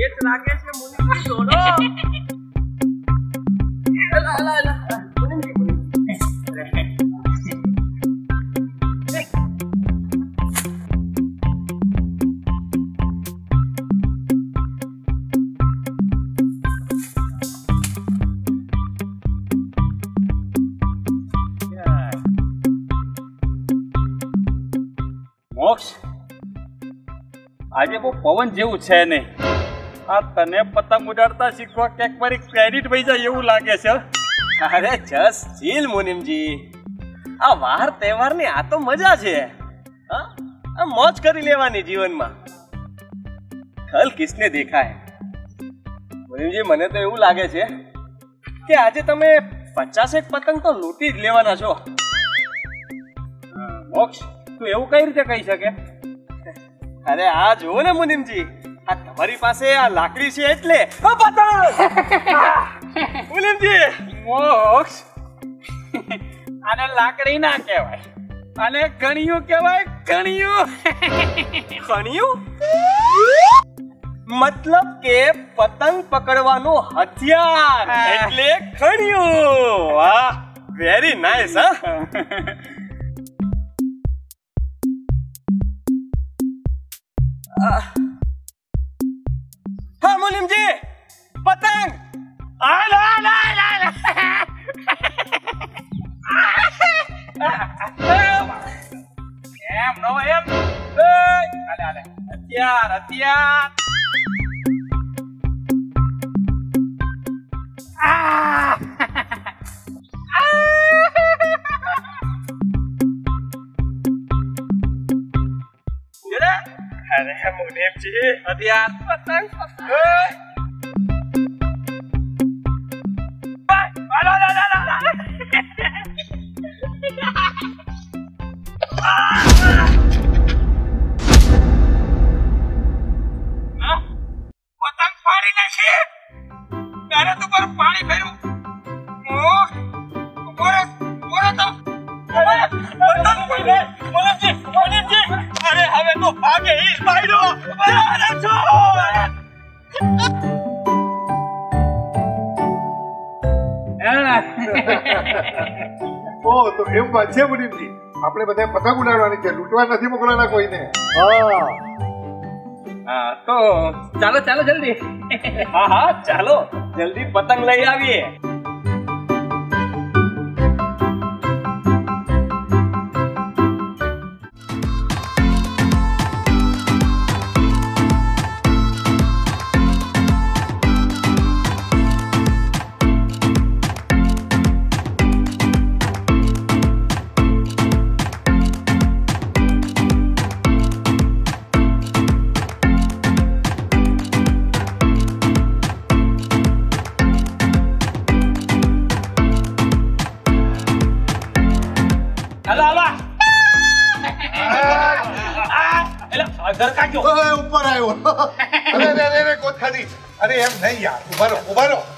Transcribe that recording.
પેટ લાગે છે મુનિમજી દોડો. એલા મુનિમજી મોક્ષ આજે બહુ પવન જેવું છે નહીં. આ તને પતંગ ઉડાડતા શીખવા ક્યાંક મારી ક્રેડિટ વહી જાય એવું લાગે છે. અરે જસ ચીલ મુનિમજી, આ વાર તહેવારની આ તો મજા છે. હા, આ મોજ કરી લેવાની જીવનમાં. કલ કિસને દેખા હે મુનિમજી, મને તો એવું લાગે છે કે આજે તમે 50 પતંગ તો લૂંટી જ લેવાના છો. મોક્ષ તું એવું કઈ રીતે કહી શકે? અરે આ જુઓ ને મુનિમજી, આ તમારી પાસે આ લાકડી છે એટલે પતંગ. મુનિમજી મોક્ષ આને લાકડી ના કહેવાય, આને કણિયું કહેવાય. કણિયું ખણિયું મતલબ કે પતંગ પકડવાનું હથિયાર એટલે ખણિયું. વાહ, વેરી નાઇસ. હા મુનિમજી, પતંગ. એમ નો એમ. હથિયાર હથિયાર. અરે મુનિમજી, હથિયાર પતંગ પતંગ. પતંગ પાડી નાખી. તારે તો પર પાણી ફેરવું. અરે હવે તો ભાગે ઈશ ભાઈડો. ઓ તો એવું વાત છે મુનિમજી, આપણે બધા પતંગ ઉડાડવાની છે, લૂંટવા નથી મોકલવાના કોઈને. હા તો ચાલો ચાલો જલ્દી. હા હા ચાલો જલ્દી પતંગ લઈ આવીએ. ઉપર આવ્યો. અરે કોઠારી, અરે એમ નહીં યાર, ઉભા રહો ઉભા રહો.